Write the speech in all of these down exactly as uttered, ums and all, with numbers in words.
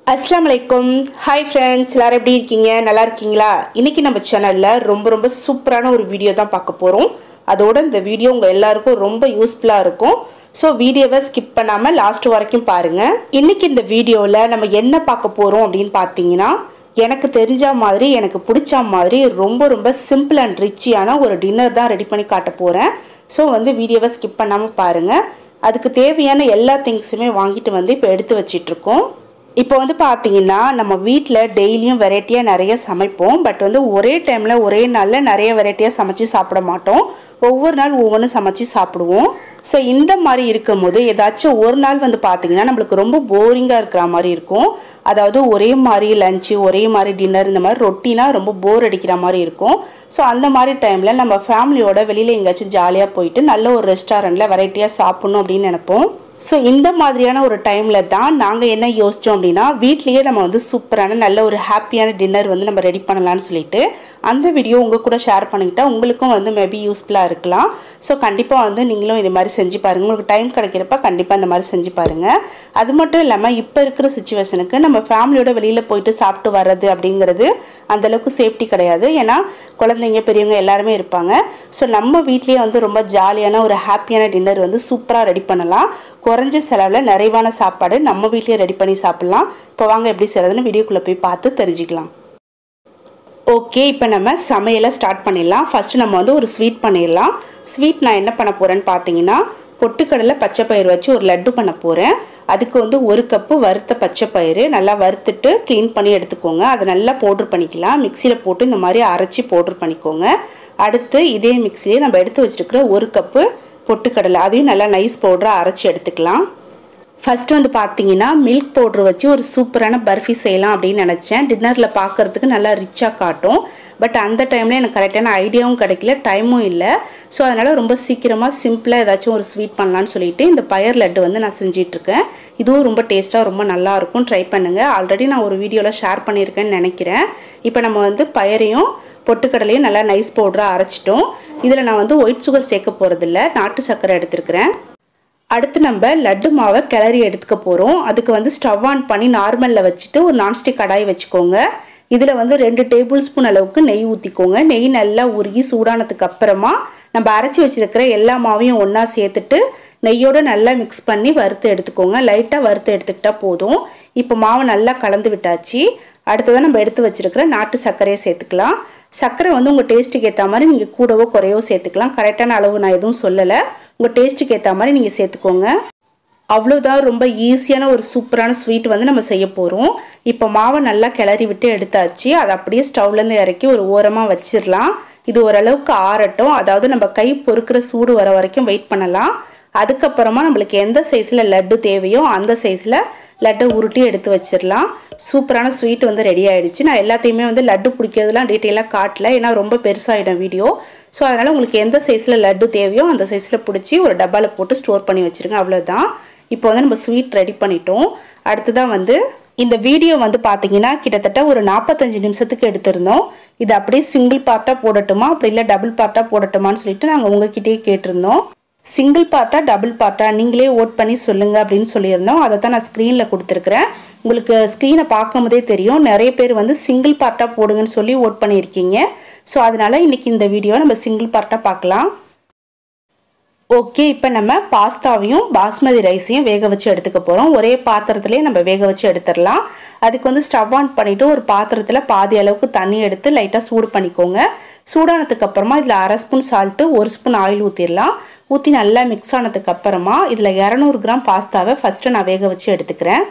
Assalamu Alikkum Hi friends, எல்லாரும் எப்படி இருக்கீங்க? நல்லா இருக்கீங்களா? இன்னைக்கு நம்ம சேனல்ல ரொம்ப ரொம்ப சூப்பரான ஒரு வீடியோ தான் பார்க்க போறோம். அதோட இந்த வீடியோ உங்க எல்லாருக்கும் ரொம்ப யூஸ்ஃபுல்லா இருக்கும். சோ வீடியோவை ஸ்கிப் பண்ணாம லாஸ்ட் வரைக்கும் பாருங்க. இன்னைக்கு இந்த வீடியோல நம்ம என்ன பார்க்க போறோம் அப்படினு பாத்தீங்கன்னா, எனக்கு தெரிஞ்ச மாதிரி எனக்கு பிடிச்ச மாதிரி ரொம்ப ரொம்ப சிம்பிள் அண்ட் ரிச்சியான ஒரு டின்னர் தான் ரெடி பண்ணி காட்ட போறேன். சோ வந்து வீடியோவை ஸ்கிப் பண்ணாம பாருங்க. அதுக்கு தேவையான எல்லா திங்ஸ்ஸுமே வாங்கிட்டு வந்து இப்போ எடுத்து வச்சிட்டு இருக்கோம். இப்போ வந்து பாத்தீங்கன்னா நம்ம வீட்ல டெய்லியும் வெரைட்டியா நிறைய சமைப்போம். பட் வந்து ஒரே டைம்ல ஒரே நாள்ல நிறைய வெரைட்டியா சமைச்சு சாப்பிட மாட்டோம். ஒவ்வொரு நாள் ஒவ்வொன்று சமைச்சு சாப்பிடுவோம். ஸோ இந்த மாதிரி இருக்கும்போது ஏதாச்சும் ஒரு நாள் வந்து பார்த்தீங்கன்னா நம்மளுக்கு ரொம்ப போரிங்காக இருக்கிற மாதிரி இருக்கும். அதாவது ஒரே மாதிரி லஞ்சு ஒரே மாதிரி டின்னர் இந்த மாதிரி ரொட்டீனாக ரொம்ப போர் அடிக்கிற மாதிரி இருக்கும். ஸோ அந்த மாதிரி டைமில் நம்ம ஃபேமிலியோட வெளியில் எங்கேயாச்சும் ஜாலியாக போயிட்டு நல்ல ஒரு ரெஸ்டாரண்ட்டில் வெரைட்டியாக சாப்பிட்ணும் அப்படின்னு நினைப்போம். ஸோ இந்த மாதிரியான ஒரு டைமில் தான் நாங்கள் என்ன யோசித்தோம் அப்படின்னா, வீட்லேயே நம்ம வந்து சூப்பரான நல்ல ஒரு ஹாப்பியான டின்னர் வந்து நம்ம ரெடி பண்ணலான்னு சொல்லிட்டு அந்த வீடியோ உங்கள் கூட ஷேர் பண்ணிக்கிட்டா உங்களுக்கும் வந்து மேபி யூஸ்ஃபுல்லாக இருக்கலாம். ஸோ கண்டிப்பாக வந்து நீங்களும் இது மாதிரி செஞ்சு பாருங்கள். உங்களுக்கு டைம் கிடைக்கிறப்ப கண்டிப்பாக இந்த மாதிரி செஞ்சு பாருங்கள். அது மட்டும் இல்லாமல் இப்போ இருக்கிற சுச்சுவேஷனுக்கு நம்ம ஃபேமிலியோட வெளியில் போயிட்டு சாப்பிட்டு வர்றது அப்படிங்கிறது அந்தளவுக்கு சேஃப்டி கிடையாது. ஏன்னா குழந்தைங்க பெரியவங்க எல்லாருமே இருப்பாங்க. ஸோ நம்ம வீட்லேயே வந்து ரொம்ப ஜாலியான ஒரு ஹாப்பியான டின்னர் வந்து சூப்பராக ரெடி பண்ணலாம். குறைஞ்ச செலவில் நிறைவான சாப்பாடு நம்ம வீட்லேயே ரெடி பண்ணி சாப்பிட்லாம். இப்போ வாங்க எப்படி செய்கிறதுன்னு வீடியோக்குள்ளே போய் பார்த்து தெரிஞ்சுக்கலாம். ஓகே, இப்போ நம்ம சமையலை ஸ்டார்ட் பண்ணிடலாம். ஃபஸ்ட்டு நம்ம வந்து ஒரு ஸ்வீட் பண்ணிடலாம். ஸ்வீட் நான் என்ன பண்ண போகிறேன்னு பார்த்தீங்கன்னா, பொட்டுக்கடலை பச்சை பயிறு வச்சு ஒரு லட்டு பண்ண போகிறேன். அதுக்கு வந்து ஒரு கப்பு வறுத்த பச்சை பயிறு நல்லா வறுத்துட்டு க்ளீன் பண்ணி எடுத்துக்கோங்க. அதை நல்லா பவுட்ரு பண்ணிக்கலாம். மிக்சியில் போட்டு இந்த மாதிரி அரைச்சி பவுட்ரு பண்ணிக்கோங்க. அடுத்து இதே மிக்சிலே நம்ம எடுத்து வச்சுருக்கிற ஒரு கப்பு பொட்டுக்கடலை அதையும் நல்லா நைஸ் பவுடராக அரைச்சி எடுத்துக்கலாம். ஃபஸ்ட்டு வந்து பார்த்தீங்கன்னா மில்க் பவுட்ரு வச்சு ஒரு சூப்பரான பர்ஃபி செய்யலாம் அப்படின்னு நினச்சேன். டின்னரில் பார்க்குறதுக்கு நல்லா ரிச்சாக காட்டும். பட் அந்த டைமில் எனக்கு கரெக்டான ஐடியாவும் கிடைக்கல, டைமும் இல்லை. ஸோ அதனால் ரொம்ப சீக்கிரமாக சிம்பிளாக ஏதாச்சும் ஒரு ஸ்வீட் பண்ணலான்னு சொல்லிட்டு இந்த பயர் லட்டு வந்து நான் செஞ்சிட்ருக்கேன். இதுவும் ரொம்ப டேஸ்ட்டாக ரொம்ப நல்லாயிருக்கும். ட்ரை பண்ணுங்கள். ஆல்ரெடி நான் ஒரு வீடியோவில் ஷேர் பண்ணியிருக்கேன்னு நினைக்கிறேன். இப்போ நம்ம வந்து பயரையும் பொட்டுக்கடலையும் நல்லா நைஸ் பவுடராக அரைச்சிட்டோம். இதில் நான் வந்து ஒயிட் சுகர் சேர்க்க போகிறதில்ல, நாட்டு சர்க்கரை எடுத்துருக்கிறேன். அடுத்து நம்ம லட்டு மாவை கிளறி எடுத்துக்க போகிறோம். அதுக்கு வந்து ஸ்டவ் ஆன் பண்ணி நார்மலில் வச்சுட்டு ஒரு நான்ஸ்டிக் கடாய் வச்சுக்கோங்க. இதில் வந்து ரெண்டு டேபிள் ஸ்பூன் அளவுக்கு நெய் ஊற்றிக்கோங்க. நெய் நல்லா உருகி சூடானதுக்கு அப்புறமா நம்ம அரைச்சி வச்சுருக்கிற எல்லா மாவையும் ஒன்றா சேர்த்துட்டு நெய்யோடு நல்லா மிக்ஸ் பண்ணி வறுத்து எடுத்துக்கோங்க. லைட்டாக வறுத்து எடுத்துக்கிட்டால் போதும். இப்போ மாவை நல்லா கலந்து விட்டாச்சு. அடுத்ததான் நம்ம எடுத்து வச்சுருக்கிற நாட்டு சர்க்கரையை சேர்த்துக்கலாம். சர்க்கரை வந்து உங்கள் டேஸ்ட்டுக்கு ஏற்ற மாதிரி நீங்கள் கூடவோ குறையவோ சேர்த்துக்கலாம். கரெக்டான அளவு நான் எதுவும் சொல்லலை. உங்கள் டேஸ்ட்டுக்கு ஏற்ற மாதிரி நீங்கள் சேர்த்துக்கோங்க. அவ்வளோதான், ரொம்ப ஈஸியான ஒரு சூப்பரான ஸ்வீட் வந்து நம்ம செய்ய போகிறோம். இப்போ மாவை நல்லா கிளறி விட்டு எடுத்தாச்சு. அதை அப்படியே ஸ்டவ்லேருந்து இறக்கி ஒரு ஓரமாக வச்சிடலாம். இது ஓரளவுக்கு ஆறட்டும். அதாவது நம்ம கை பொறுக்கிற சூடு வர வரைக்கும் வெயிட் பண்ணலாம். அதுக்கப்புறமா நம்மளுக்கு எந்த சைஸில் லட்டு தேவையோ அந்த சைஸில் லட்டை உருட்டி எடுத்து வச்சிடலாம். சூப்பரான ஸ்வீட் வந்து ரெடி ஆகிடுச்சு. நான் எல்லாத்தையுமே வந்து லட்டு பிடிக்கிறதுலாம் டீட்டெயிலாக காட்டல, ஏன்னா ரொம்ப பெருசாகிடும் வீடியோ. ஸோ அதனால் உங்களுக்கு எந்த சைஸில் லட்டு தேவையோ அந்த சைஸில் பிடிச்சி ஒரு டப்பாவில் போட்டு ஸ்டோர் பண்ணி வச்சுருங்க. அவ்வளோதான். இப்போ வந்து நம்ம ஸ்வீட் ரெடி பண்ணிட்டோம். அடுத்ததான் வந்து இந்த வீடியோ வந்து பார்த்தீங்கன்னா கிட்டத்தட்ட ஒரு நாற்பத்தஞ்சு நிமிஷத்துக்கு எடுத்திருந்தோம். இது அப்படியே சிங்கிள் பார்ட்டாக போடட்டுமா அப்படி இல்லை டபுள் பார்ட்டாக போடட்டுமான்னு சொல்லிட்டு நாங்கள் உங்ககிட்டயே கேட்டிருந்தோம். சிங்கிள் பார்ட்டா டபுள் பார்ட்டா நீங்களே ஓட் பண்ணி சொல்லுங்கள் அப்படின்னு சொல்லியிருந்தோம். அதை தான் நான் ஸ்க்ரீனில் கொடுத்துருக்குறேன். உங்களுக்கு ஸ்க்ரீனை பார்க்கும் போதே தெரியும், நிறைய பேர் வந்து சிங்கிள் பார்ட்டாக போடுங்கன்னு சொல்லி ஓட் பண்ணியிருக்கீங்க. ஸோ அதனால் இன்றைக்கி இந்த வீடியோ நம்ம சிங்கிள் பார்ட்டாக பார்க்கலாம். ஓகே, இப்போ நம்ம பாஸ்தாவையும் பாஸ்மதி ரைஸையும் வேக வச்சு எடுத்துக்க போகிறோம். ஒரே பாத்திரத்துலேயே நம்ம வேக வச்சு எடுத்துடலாம். அதுக்கு வந்து ஸ்டவ் ஆன் பண்ணிவிட்டு ஒரு பாத்திரத்தில் பாதி அளவுக்கு தண்ணி எடுத்து லைட்டாக சூடு பண்ணிக்கோங்க. சூடானதுக்கு அப்புறமா இதில் அரை ஸ்பூன் சால்ட்டு ஒரு ஸ்பூன் ஆயில் ஊற்றிடலாம். ஊற்றி நல்லா மிக்ஸ் ஆனதுக்கு அப்புறமா இதில் இரநூறு கிராம் பாஸ்தாவை ஃபஸ்ட்டு நான் வேக வச்சு எடுத்துக்கிறேன்.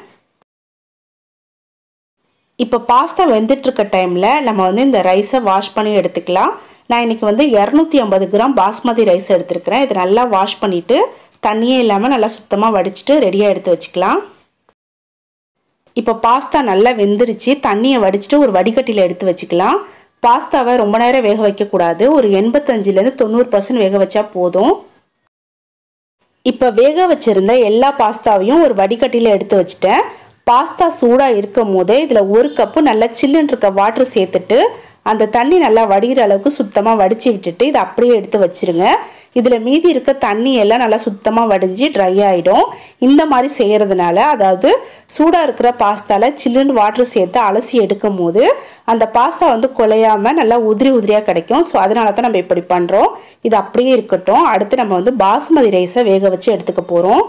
இப்போ பாஸ்தா வெந்துட்டுருக்க டைமில் நம்ம வந்து இந்த ரைஸை வாஷ் பண்ணி எடுத்துக்கலாம். நான் இன்றைக்கி வந்து இரநூத்தி ஐம்பது கிராம் பாஸ்மதி ரைஸ் எடுத்துருக்கிறேன். இதை நல்லா வாஷ் பண்ணிவிட்டு தண்ணியே இல்லாமல் நல்லா சுத்தமாக வடிச்சிட்டு ரெடியாக எடுத்து வச்சுக்கலாம். இப்போ பாஸ்தா நல்லா வெந்துருச்சு. தண்ணியை வடிச்சிட்டு ஒரு வடிகட்டியில் எடுத்து வச்சுக்கலாம். பாஸ்தாவை ரொம்ப நேரம் வேக வைக்கக்கூடாது. ஒரு எண்பத்தஞ்சிலேருந்து தொண்ணூறு பர்சன்ட் வேக வச்சா போதும். இப்போ வேக வச்சுருந்த எல்லா பாஸ்தாவையும் ஒரு வடிகட்டியில் எடுத்து வச்சுட்டேன். பாஸ்தா சூடாக இருக்கும் போதே இதில் ஒரு கப்பு நல்லா சில்லுன்னு இருக்க வாட்டர் சேர்த்துட்டு அந்த தண்ணி நல்லா வடிகிற அளவுக்கு சுத்தமாக வடித்து விட்டுட்டு இதை அப்படியே எடுத்து வச்சுருங்க. இதில் மீதி இருக்க தண்ணி எல்லாம் நல்லா சுத்தமாக வடிஞ்சு ட்ரை ஆகிடும். இந்த மாதிரி செய்கிறதுனால, அதாவது சூடாக இருக்கிற பாஸ்தாவில் சில்லுன்னு வாட்டர் சேர்த்து அலசி எடுக்கும் போது அந்த பாஸ்தா வந்து குலையாமல் நல்லா உதிரி உதிரியாக கிடைக்கும். ஸோ அதனால தான் நம்ம இப்படி பண்ணுறோம். இது அப்படியே இருக்கட்டும். அடுத்து நம்ம வந்து பாஸ்மதி ரைஸை வேக வச்சு எடுத்துக்க போகிறோம்.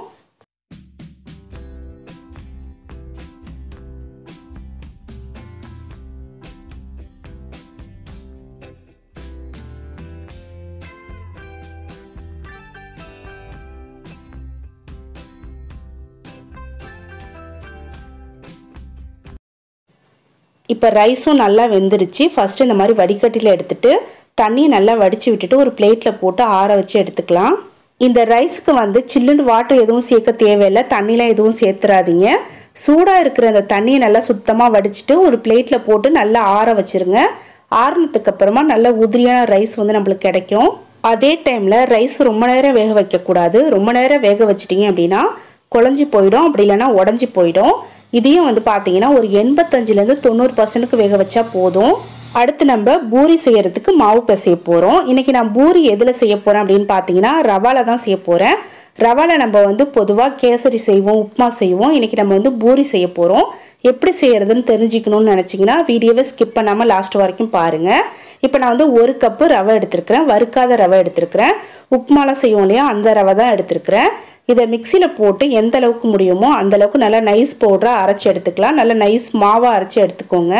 இப்போ ரைஸும் நல்லா வெந்துருச்சு. ஃபஸ்ட்டு இந்த மாதிரி வடிகட்டியில் எடுத்துட்டு தண்ணியை நல்லா வடித்து விட்டுட்டு ஒரு பிளேட்டில் போட்டு ஆற வச்சு எடுத்துக்கலாம். இந்த ரைஸுக்கு வந்து சில்லுன்னு வாட்டர் எதுவும் சேர்க்க தேவையில்லை, தண்ணிலாம் எதுவும் சேர்த்துறாதீங்க. சூடாக இருக்கிற அந்த தண்ணியை நல்லா சுத்தமாக வடிச்சிட்டு ஒரு பிளேட்டில் போட்டு நல்லா ஆற வச்சுருங்க. ஆறுனதுக்கு அப்புறமா நல்ல உதிரியான ரைஸ் வந்து நம்மளுக்கு கிடைக்கும். அதே டைமில் ரைஸ் ரொம்ப நேரம் வேக வைக்கக்கூடாது. ரொம்ப நேரம் வேக வச்சிட்டிங்க அப்படின்னா குழஞ்சி போயிடும், அப்படி இல்லைன்னா உடஞ்சி போயிடும். இதையும் வந்து பார்த்தீங்கன்னா ஒரு எண்பத்தஞ்சுலேருந்து தொண்ணூறு பர்சன்ட்டுக்கு வேக வச்சா போதும். அடுத்து நம்ம பூரி செய்கிறதுக்கு மாவு பிசைய போகிறோம். இன்றைக்கி நான் பூரி எதில் செய்ய போகிறேன் அப்படின்னு பார்த்தீங்கன்னா ரவாவில் தான் செய்ய போகிறேன். ரவாவில் நம்ம வந்து பொதுவாக கேசரி செய்வோம், உப்புமா செய்வோம். இன்றைக்கி நம்ம வந்து பூரி செய்ய போகிறோம். எப்படி செய்கிறதுன்னு தெரிஞ்சுக்கணும்னு நினச்சிங்கன்னா வீடியோவை ஸ்கிப் பண்ணாமல் லாஸ்ட் வரைக்கும் பாருங்கள். இப்போ நான் வந்து ஒரு கப்பு ரவை எடுத்துருக்கிறேன், வறுக்காத ரவை எடுத்துருக்கிறேன். உப்புமாலாம் செய்வோம் இல்லையா, அந்த ரவை தான் எடுத்துருக்கிறேன். இதை மிக்சியில் போட்டு எந்த அளவுக்கு முடியுமோ அந்த அளவுக்கு நல்லா நைஸ் பவுடராக அரைச்சி எடுத்துக்கலாம். நல்லா நைஸ் மாவாக அரைச்சி எடுத்துக்கோங்க.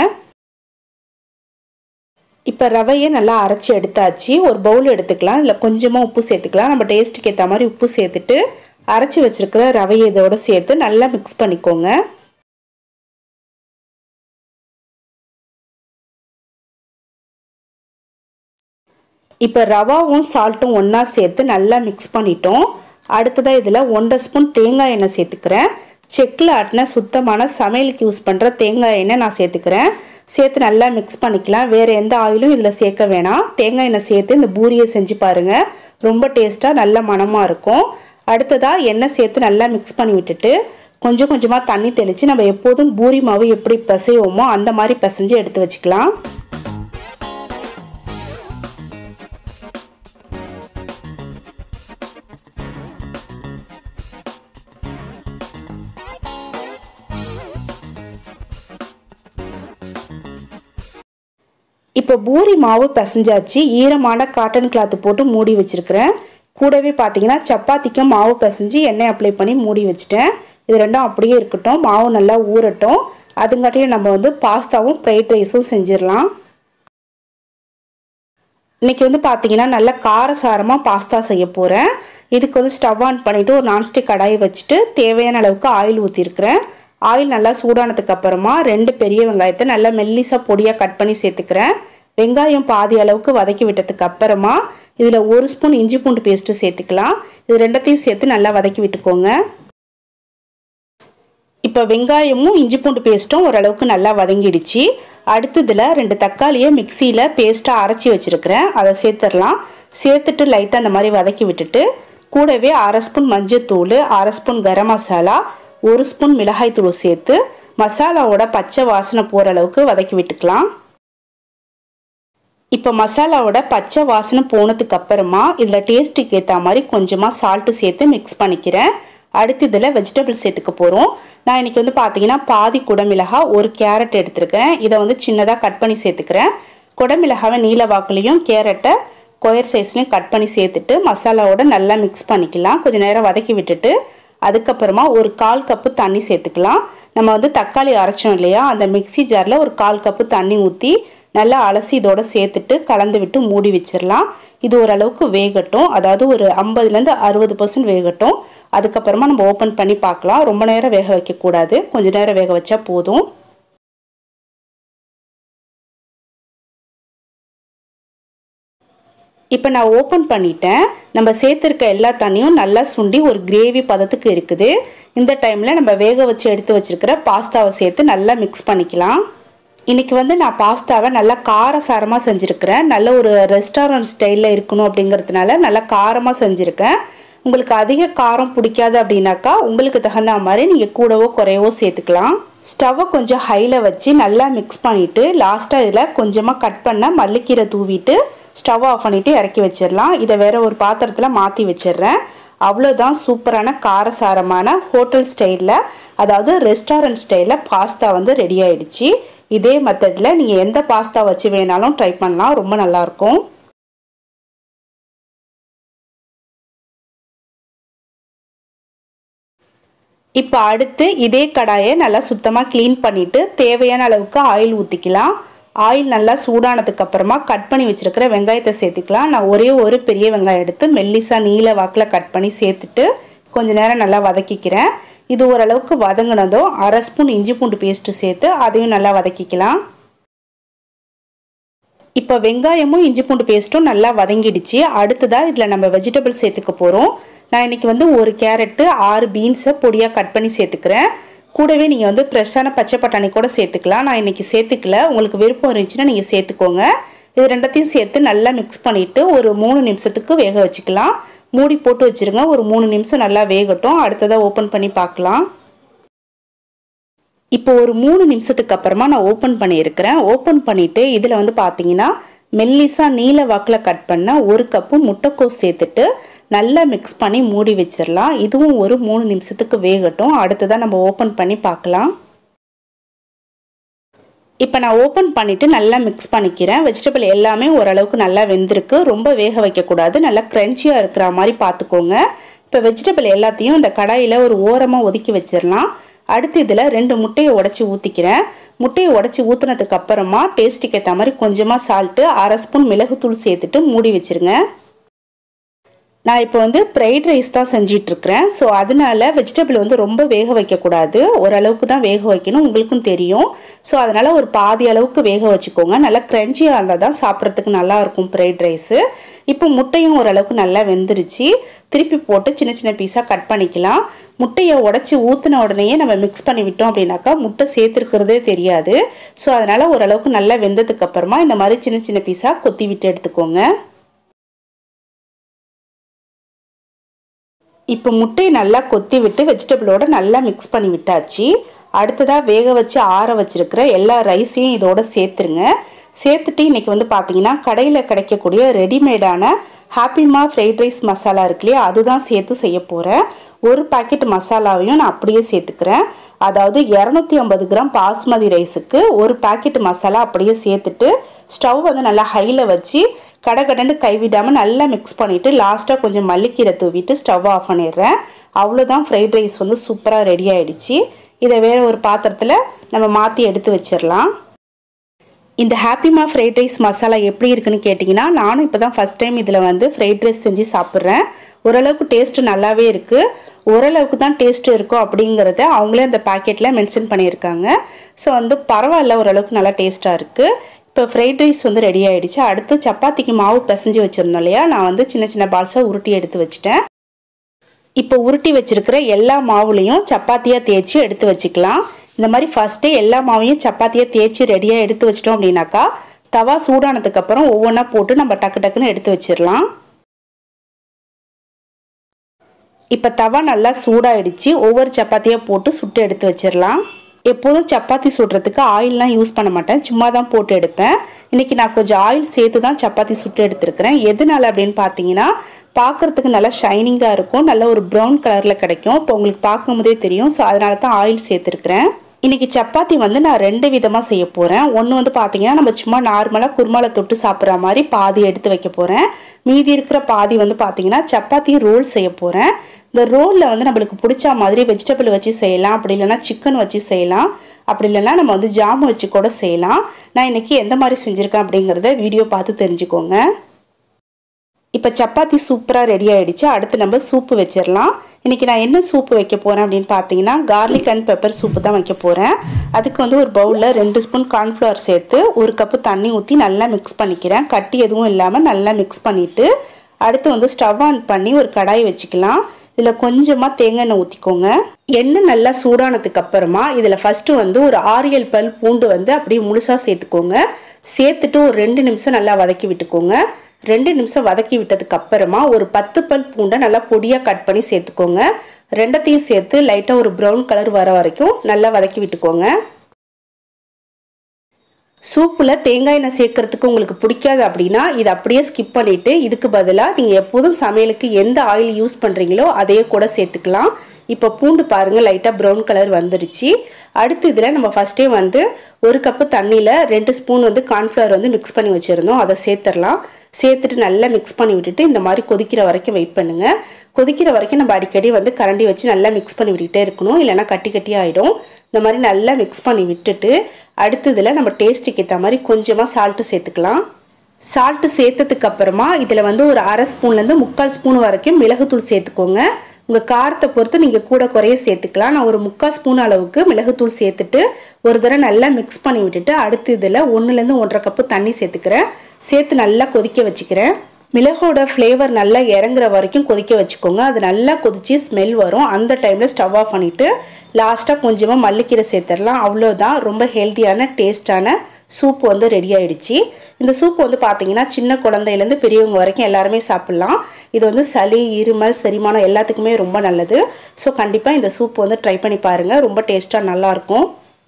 இப்போ ரவையை நல்லா அரைச்சி எடுத்தாச்சு. ஒரு பவுல் எடுத்துக்கலாம். இதில் கொஞ்சமாக உப்பு சேர்த்துக்கலாம். நம்ம டேஸ்ட்டுக்கு ஏற்ற மாதிரி உப்பு சேர்த்துட்டு அரைச்சி வச்சுருக்கிற ரவையை இதோடு சேர்த்து நல்லா மிக்ஸ் பண்ணிக்கோங்க. இப்போ ரவாவும் சால்ட்டும் ஒன்றா சேர்த்து நல்லா மிக்ஸ் பண்ணிட்டோம். அடுத்ததாக இதில் ஒன்றரை ஸ்பூன் தேங்காய் எண்ணெய் சேர்த்துக்கிறேன். செக்கில் ஆட்டின சுத்தமான சமையலுக்கு யூஸ் பண்ணுற தேங்காய் எண்ணெய் நான் சேர்த்துக்கிறேன். சேர்த்து நல்லா மிக்ஸ் பண்ணிக்கலாம். வேறு எந்த ஆயிலும் இதில் சேர்க்க வேணாம். தேங்காய் எண்ணெய் சேர்த்து இந்த பூரியை செஞ்சு பாருங்கள், ரொம்ப டேஸ்ட்டாக நல்ல மணமாக இருக்கும். அடுத்ததாக எண்ணெய் சேர்த்து நல்லா மிக்ஸ் பண்ணி விட்டுட்டு கொஞ்சம் கொஞ்சமாக தண்ணி தெளித்து நம்ம எப்போதும் பூரி மாவு எப்படி பிசைவோமோ அந்த மாதிரி பிசைஞ்சு எடுத்து வச்சுக்கலாம். இப்போ பூரி மாவு பிசைஞ்சாச்சு. ஈரமான காட்டன் கிளாத்து போட்டு மூடி வச்சுருக்கிறேன். கூடவே பார்த்தீங்கன்னா சப்பாத்திக்கும் மாவு பிசைஞ்சு எண்ணெய் அப்ளை பண்ணி மூடி வச்சுட்டேன். இது ரெண்டும் அப்படியே இருக்கட்டும், மாவு நல்லா ஊறட்டும். அதுங்காட்டியும் நம்ம வந்து பாஸ்தாவும் ஃப்ரைட் ரைஸும் செஞ்சிடலாம். இன்றைக்கி வந்து பார்த்தீங்கன்னா நல்லா காரசாரமாக பாஸ்தா செய்ய போகிறேன். இதுக்கு வந்து ஸ்டவ் ஆன் பண்ணிவிட்டு ஒரு நான்ஸ்டிக் கடாயை வச்சுட்டு தேவையான அளவுக்கு ஆயில் ஊற்றிருக்கிறேன். ஆயில் நல்லா சூடானதுக்கு அப்புறமா ரெண்டு பெரிய வெங்காயத்தை நல்லா மெல்லிசாக பொடியாக கட் பண்ணி சேர்த்துக்கிறேன். வெங்காயம் பாதி அளவுக்கு வதக்கி விட்டதுக்கு அப்புறமா இதில் ஒரு ஸ்பூன் இஞ்சி பூண்டு பேஸ்ட்டு சேர்த்துக்கலாம். இது ரெண்டத்தையும் சேர்த்து நல்லா வதக்கி விட்டுக்கோங்க. இப்போ வெங்காயமும் இஞ்சி பூண்டு பேஸ்ட்டும் ஓரளவுக்கு நல்லா வதங்கிடுச்சு. அடுத்து இதில் ரெண்டு தக்காளியை மிக்சியில் பேஸ்ட்டாக அரைச்சி வச்சுருக்கிறேன், அதை சேர்த்துடலாம். சேர்த்துட்டு லைட்டாக அந்த மாதிரி வதக்கி விட்டுட்டு கூடவே அரை ஸ்பூன் மஞ்சத்தூள், அரை ஸ்பூன் கரம் மசாலா, ஒரு ஸ்பூன் மிளகாய் தூள் சேர்த்து மசாலாவோட பச்சை வாசனை போகிற அளவுக்கு வதக்கி விட்டுக்கலாம். இப்போ மசாலாவோட பச்சை வாசனை போனதுக்கு அப்புறமா இதில் டேஸ்ட்டுக்கு ஏற்ற மாதிரி கொஞ்சமாக சால்ட்டு சேர்த்து மிக்ஸ் பண்ணிக்கிறேன். அடுத்து இதில் வெஜிடபிள்ஸ் சேர்த்துக்க போகிறோம். நான் இன்றைக்கி வந்து பார்த்தீங்கன்னா பாதி குடமிளகாய், ஒரு கேரட் எடுத்துருக்கிறேன். இதை வந்து சின்னதாக கட் பண்ணி சேர்த்துக்கிறேன். குடமிளகாவை நீல வாக்குலையும் கேரட்டை ஸ்கொயர் சைஸ்லையும் கட் பண்ணி சேர்த்துட்டு மசாலாவோட நல்லா மிக்ஸ் பண்ணிக்கலாம். கொஞ்சம் நேரம் வதக்கி விட்டுட்டு அதுக்கப்புறமா ஒரு கால் கப்பு தண்ணி சேர்த்துக்கலாம். நம்ம வந்து தக்காளி அரைச்சோம் இல்லையா, அந்த மிக்சி ஜாரில் ஒரு கால் கப்பு தண்ணி ஊற்றி நல்லா அலசி இதோட சேர்த்துட்டு கலந்து விட்டு மூடி வச்சிடலாம். இது ஓரளவுக்கு வேகட்டும், அதாவது ஒரு ஐம்பதுலேருந்து அறுபது பர்சன்ட் வேகட்டும். அதுக்கப்புறமா நம்ம ஓப்பன் பண்ணி பார்க்கலாம். ரொம்ப நேரம் வேக வைக்கக்கூடாது, கொஞ்சம் நேரம் வேக வச்சா போதும். இப்போ நான் ஓப்பன் பண்ணிட்டேன். நம்ம சேர்த்துருக்க எல்லா தண்ணியும் நல்லா சுண்டி ஒரு கிரேவி பதத்துக்கு இருக்குது. இந்த டைமில் நம்ம வேக வச்சு எடுத்து வச்சுருக்கிற பாஸ்தாவை சேர்த்து நல்லா மிக்ஸ் பண்ணிக்கலாம். இன்றைக்கி வந்து நான் பாஸ்தாவை நல்லா காரசாரமாக செஞ்சுருக்கிறேன். நல்ல ஒரு ரெஸ்டாரண்ட் ஸ்டைலில் இருக்கணும் அப்படிங்கிறதுனால நல்லா காரமாக செஞ்சுருக்கேன். உங்களுக்கு அதிக காரம் பிடிக்காது அப்படின்னாக்கா உங்களுக்கு தகுந்த மாதிரி நீங்கள் கூடவோ குறையவோ சேர்த்துக்கலாம். ஸ்டவ்வை கொஞ்சம் ஹையில் வச்சு நல்லா மிக்ஸ் பண்ணிவிட்டு லாஸ்ட்டாக இதில் கொஞ்சமாக கட் பண்ண மல்லிக்கீரை தூவிட்டு ஸ்டவ் ஆஃப் பண்ணிவிட்டு இறக்கி வச்சிடலாம். இதை வேறு ஒரு பாத்திரத்தில் மாற்றி வச்சிடுறேன். அவ்வளோதான், சூப்பரான காரசாரமான ஹோட்டல் ஸ்டைலில், அதாவது ரெஸ்டாரண்ட் ஸ்டைலில் பாஸ்தா வந்து ரெடி ஆகிடுச்சு. இதே மெத்தடில் நீங்கள் எந்த பாஸ்தா வச்சு வேணாலும் ட்ரை பண்ணலாம், ரொம்ப நல்லாயிருக்கும். இப்போ அடுத்து இதே கடாயை நல்லா சுத்தமாக க்ளீன் பண்ணிவிட்டு தேவையான அளவுக்கு ஆயில் ஊற்றிக்கலாம். ஆயில் நல்லா சூடானதுக்கு அப்புறமா கட் பண்ணி வச்சுருக்கிற வெங்காயத்தை சேர்த்துக்கலாம். நான் ஒரே ஒரு பெரிய வெங்காயம் எடுத்து மெல்லிசாக நீல வாக்கில் கட் பண்ணி சேர்த்துட்டு கொஞ்சம் நேரம் நல்லா வதக்கிக்கிறேன். இது ஓரளவுக்கு வதங்கினதும் அரை ஸ்பூன் இஞ்சி பூண்டு பேஸ்ட்டு சேர்த்து அதையும் நல்லா வதக்கிக்கலாம். இப்போ வெங்காயமும் இஞ்சி பூண்டு பேஸ்ட்டும் நல்லா வதங்கிடுச்சு. அடுத்ததாக இதில் நம்ம வெஜிடபிள் சேர்த்துக்க போகிறோம். நான் இன்றைக்கி வந்து ஒரு கேரட்டு ஆறு பீன்ஸை பொடியாக கட் பண்ணி சேர்த்துக்கிறேன். கூடவே நீங்கள் வந்து ஃப்ரெஷ்ஷான பச்சை பட்டாணி கூட சேர்த்துக்கலாம். நான் இன்றைக்கி சேர்த்துக்கல, உங்களுக்கு விருப்பம் இருந்துச்சுன்னா நீங்கள் சேர்த்துக்கோங்க. இது ரெண்டத்தையும் சேர்த்து நல்லா மிக்ஸ் பண்ணிவிட்டு ஒரு மூணு நிமிஷத்துக்கு வேக வச்சுக்கலாம். மூடி போட்டு வச்சுருங்க, ஒரு மூணு நிமிஷம் நல்லா வேகட்டும். அடுத்ததாக ஓப்பன் பண்ணி பார்க்கலாம். இப்போ ஒரு மூணு நிமிஷத்துக்கு அப்புறமா நான் ஓப்பன் பண்ணியிருக்கிறேன். ஓப்பன் பண்ணிவிட்டு இதில் வந்து பார்த்தீங்கன்னா மெல்லிசாக நீல வாக்கில் கட் பண்ண ஒரு கப்பு முட்டைக்கோஸ் சேர்த்துட்டு நல்லா மிக்ஸ் பண்ணி மூடி வச்சிடலாம். இதுவும் ஒரு மூணு நிமிஷத்துக்கு வேகட்டும். அடுத்ததான் நம்ம ஓப்பன் பண்ணி பார்க்கலாம். இப்போ நான் ஓப்பன் பண்ணிவிட்டு நல்லா மிக்ஸ் பண்ணிக்கிறேன். வெஜிடபிள் எல்லாமே ஓரளவுக்கு நல்லா வெந்திருக்கு. ரொம்ப வேக வைக்கக்கூடாது, நல்லா க்ரன்ச்சியாக இருக்கிற மாதிரி பார்த்துக்கோங்க. இப்போ வெஜிடபிள் எல்லாத்தையும் இந்த கடாயில் ஒரு ஓரமாக ஒதுக்கி வச்சிடலாம். அடுத்து இதில் ரெண்டு முட்டையை உடச்சி ஊற்றிக்கிறேன். முட்டையை உடச்சி ஊற்றினதுக்கு அப்புறமா டேஸ்ட்டுக்கு ஏற்ற மாதிரி கொஞ்சமாக சால்ட்டு, அரை ஸ்பூன் மிளகுத்தூள் சேர்த்துட்டு மூடி வச்சுருங்க. நான் இப்போ வந்து ஃப்ரைட் ரைஸ் தான் செஞ்சிட்ருக்கிறேன். ஸோ அதனால வெஜிடபிள் வந்து ரொம்ப வேக வைக்கக்கூடாது, ஓரளவுக்கு தான் வேக வைக்கணும், உங்களுக்கும் தெரியும். ஸோ அதனால் ஒரு பாதி அளவுக்கு வேக வச்சுக்கோங்க. நல்லா க்ரன்ச்சியாக இருந்தால் தான் சாப்பிட்றதுக்கு நல்லாயிருக்கும் ஃப்ரைட் ரைஸு. இப்போ முட்டையும் ஓரளவுக்கு நல்லா வெந்துருச்சு. திருப்பி போட்டு சின்ன சின்ன பீஸாக கட் பண்ணிக்கலாம். முட்டையை உடச்சி ஊற்றின உடனேயே நம்ம மிக்ஸ் பண்ணி விட்டோம் அப்படின்னாக்கா முட்டை சேர்த்துருக்கிறதே தெரியாது. ஸோ அதனால் ஓரளவுக்கு நல்லா வெந்ததுக்கப்புறமா இந்த மாதிரி சின்ன சின்ன பீஸாக கொத்தி விட்டு எடுத்துக்கோங்க. இப்போ முட்டையை நல்லா கொத்தி விட்டு வெஜிடபிளோட நல்லா மிக்ஸ் பண்ணி விட்டாச்சு. அடுத்ததாக வேக வச்சு ஆற வச்சிருக்கிற எல்லா ரைஸையும் இதோட சேர்த்துருங்க. சேர்த்துட்டு இன்றைக்கி வந்து பார்த்தீங்கன்னா கடையில் கிடைக்கக்கூடிய ரெடிமேடான ஹாப்பிமா ஃப்ரைட் ரைஸ் மசாலா இருக்கு இல்லையா, அதுதான் சேர்த்து செய்ய போகிறேன். ஒரு பாக்கெட் மசாலாவையும் நான் அப்படியே சேர்த்துக்கிறேன். அதாவது இரநூத்தி ஐம்பது கிராம் பாஸ்மதி ரைஸுக்கு ஒரு பாக்கெட் மசாலா அப்படியே சேர்த்துட்டு ஸ்டவ் வந்து நல்லா ஹையில் வச்சு கடகடன்னு கைவிடாமல் நல்லா மிக்ஸ் பண்ணிவிட்டு லாஸ்ட்டாக கொஞ்சம் மல்லிக்கீரை தூவிட்டு ஸ்டவ் ஆஃப் பண்ணிடுறேன். அவ்வளோதான், ஃப்ரைட் ரைஸ் வந்து சூப்பராக ரெடி ஆகிடுச்சு. இதை வேறு ஒரு பாத்திரத்தில் நம்ம மாற்றி எடுத்து வச்சிடலாம். இந்த ஹாப்பிமா ஃப்ரைட் ரைஸ் மசாலா எப்படி இருக்குன்னு கேட்டிங்கன்னா, நானும் இப்போ தான் ஃபஸ்ட் டைம் இதில் வந்து ஃப்ரைட் ரைஸ் செஞ்சு சாப்பிட்றேன். ஓரளவுக்கு டேஸ்ட்டு நல்லாவே இருக்குது. ஓரளவுக்கு தான் டேஸ்ட்டு இருக்கும் அப்படிங்கிறத அவங்களே அந்த பேக்கெட்டில் மென்ஷன் பண்ணியிருக்காங்க. ஸோ வந்து பரவாயில்ல, ஓரளவுக்கு நல்லா டேஸ்ட்டாக இருக்குது. இப்போ ஃப்ரைட் ரைஸ் வந்து ரெடி ஆகிடுச்சு. அடுத்து சப்பாத்திக்கு மாவு பிசைஞ்சு வச்சுருந்தோம் இல்லையா, நான் வந்து சின்ன சின்ன பால்ஸாக உருட்டி எடுத்து வச்சுட்டேன். இப்போ உருட்டி வச்சுருக்கிற எல்லா மாவுலையும் சப்பாத்தியாக தேய்ச்சி எடுத்து வச்சுக்கலாம். இந்த மாதிரி ஃபஸ்ட்டே எல்லா மாவையும் சப்பாத்தியாக தேய்ச்சி ரெடியாக எடுத்து வச்சிட்டோம் அப்படின்னாக்கா தவா சூடானதுக்கப்புறம் ஒவ்வொன்றா போட்டு நம்ம டக்கு டக்குன்னு எடுத்து வச்சிடலாம். இப்போ தவா நல்லா சூடாகிடுச்சு. ஒவ்வொரு சப்பாத்தியாக போட்டு சுட்டு எடுத்து வச்சிடலாம். எப்போதும் சப்பாத்தி சுடுறதுக்கு ஆயிலெலாம் யூஸ் பண்ண மாட்டேன், சும்மா தான் போட்டு எடுப்பேன். இன்றைக்கி நான் கொஞ்சம் ஆயில் சேர்த்து தான் சப்பாத்தி சுட்டு எடுத்துருக்கிறேன். எதனால அப்படின்னு பார்த்தீங்கன்னா, பார்க்குறதுக்கு நல்லா ஷைனிங்காக இருக்கும், நல்ல ஒரு ப்ரௌன் கலரில் கிடைக்கும். இப்போ உங்களுக்கு பார்க்கும்போதே தெரியும். ஸோ அதனால தான் ஆயில் சேர்த்துருக்குறேன். இன்றைக்கி சப்பாத்தி வந்து நான் ரெண்டு விதமாக செய்ய போகிறேன். ஒன்று வந்து பார்த்தீங்கன்னா நம்ம சும்மா நார்மலாக குருமாவில் தொட்டு சாப்பிட்ற மாதிரி பாதி எடுத்து வைக்க போகிறேன். மீதி இருக்கிற பாதி வந்து பார்த்தீங்கன்னா சப்பாத்தி ரோல் செய்ய போகிறேன். இந்த ரோலில் வந்து நம்மளுக்கு பிடிச்ச மாதிரி வெஜிடபிள் வச்சு செய்யலாம், அப்படி இல்லைனா சிக்கன் வச்சு செய்யலாம், அப்படி இல்லைனா நம்ம வந்து ஜாமு வச்சு கூட செய்யலாம். நான் இன்றைக்கி எந்த மாதிரி செஞ்சுருக்கேன் அப்படிங்கிறத வீடியோ பார்த்து தெரிஞ்சுக்கோங்க. இப்போ சப்பாத்தி சூப்பராக ரெடி ஆகிடுச்சு. அடுத்து நம்ம சூப்பு வச்சிடலாம். இன்றைக்கி நான் என்ன சூப்பு வைக்க போகிறேன் அப்படின்னு பார்த்தீங்கன்னா, கார்லிக் அண்ட் பெப்பர் சூப்பு தான் வைக்க போகிறேன். அதுக்கு வந்து ஒரு பவுலில் ரெண்டு ஸ்பூன் கார்ன்ஃப்ளவர் சேர்த்து ஒரு கப்பு தண்ணி ஊற்றி நல்லா மிக்ஸ் பண்ணிக்கிறேன். கட்டி எதுவும் இல்லாமல் நல்லா மிக்ஸ் பண்ணிவிட்டு அடுத்து வந்து ஸ்டவ் ஆன் பண்ணி ஒரு கடாய் வச்சுக்கலாம். இதில் கொஞ்சமாக தேங்காய் எண்ணெய் ஊற்றிக்கோங்க. எண்ணெய் நல்லா சூடானதுக்கு அப்புறமா இதில் ஃபஸ்ட்டு வந்து ஒரு ஆறு ஏழு பல் பூண்டு வந்து அப்படியே முழுசாக சேர்த்துக்கோங்க. சேர்த்துட்டு ஒரு ரெண்டு நிமிஷம் நல்லா வதக்கி விட்டுக்கோங்க. ரெண்டு நிமிஷம் வதக்கி விட்டதுக்கு அப்புறமா ஒரு பத்து பல் பூண்டை நல்லா பொடியாக கட் பண்ணி சேர்த்துக்கோங்க. ரெண்டத்தையும் சேர்த்து லைட்டாக ஒரு ப்ரௌன் கலர் வர வரைக்கும் நல்லா வதக்கி விட்டுக்கோங்க. சூப்பில் தேங்காய் எண்ணெய் சேர்க்கறதுக்கு உங்களுக்கு பிடிக்காது அப்படின்னா இதை அப்படியே ஸ்கிப் பண்ணிவிட்டு இதுக்கு பதிலாக நீங்கள் எப்போதும் சமையலுக்கு எந்த ஆயில் யூஸ் பண்ணுறீங்களோ அதையே கூட சேர்த்துக்கலாம். இப்போ பூண்டு பாருங்கள் லைட்டாக ப்ரௌன் கலர் வந்துருச்சு. அடுத்து இதில் நம்ம ஃபஸ்ட்டே வந்து ஒரு கப்பு தண்ணியில் ரெண்டு ஸ்பூன் வந்து கார்ன்ஃப்ளவர் வந்து மிக்ஸ் பண்ணி வச்சுருந்தோம். அதை சேர்த்துடலாம். சேர்த்துட்டு நல்லா மிக்ஸ் பண்ணி விட்டுட்டு இந்த மாதிரி கொதிக்கிற வரைக்கும் வெயிட் பண்ணுங்கள். கொதிக்கிற வரைக்கும் நம்ம அடிக்கடி வந்து கரண்டி வச்சு நல்லா மிக்ஸ் பண்ணி விட்டுகிட்டே இருக்கணும், இல்லைனா கட்டி கட்டி ஆகிடும். இந்த மாதிரி நல்லா மிக்ஸ் பண்ணி விட்டுட்டு அடுத்ததில் நம்ம டேஸ்ட்டுக்கு ஏற்ற மாதிரி கொஞ்சமாக சால்ட்டு சேர்த்துக்கலாம். சால்ட்டு சேர்த்ததுக்கு அப்புறமா இதில் வந்து ஒரு அரை ஸ்பூன்லேருந்து முக்கால் ஸ்பூன் வரைக்கும் மிளகுத்தூள் சேர்த்துக்கோங்க. உங்கள் காரத்தை பொறுத்து நீங்கள் கூட குறைய சேர்த்துக்கலாம். நான் ஒரு முக்கால் ஸ்பூன் அளவுக்கு மிளகுத்தூள் சேர்த்துட்டு ஒரு தடவை நல்லா மிக்ஸ் பண்ணி விட்டுட்டு அடுத்து இதில் ஒன்றுலேருந்து ஒன்றரை கப்பு தண்ணி சேர்த்துக்கிறேன். சேர்த்து நல்லா கொதிக்க வச்சுக்கிறேன். மிளகோட ஃப்ளேவர் நல்லா இறங்குற வரைக்கும் கொதிக்க வச்சுக்கோங்க. அது நல்லா கொதித்து ஸ்மெல் வரும். அந்த டைமில் ஸ்டவ் ஆஃப் பண்ணிவிட்டு லாஸ்ட்டாக கொஞ்சமாக மல்லிக்கீரை சேர்த்துடலாம். அவ்வளோதான், ரொம்ப ஹெல்த்தியான டேஸ்டான சூப் வந்து ரெடி ஆகிடுச்சு. இந்த சூப் வந்து பார்த்தீங்கன்னா சின்ன குழந்தையிலேருந்து பெரியவங்க வரைக்கும் எல்லாருமே சாப்பிட்லாம். இது வந்து சளி, இருமல், செரிமானம் எல்லாத்துக்குமே ரொம்ப நல்லது. ஸோ கண்டிப்பாக இந்த சூப் வந்து ட்ரை பண்ணி பாருங்கள், ரொம்ப டேஸ்ட்டாக நல்லாயிருக்கும்.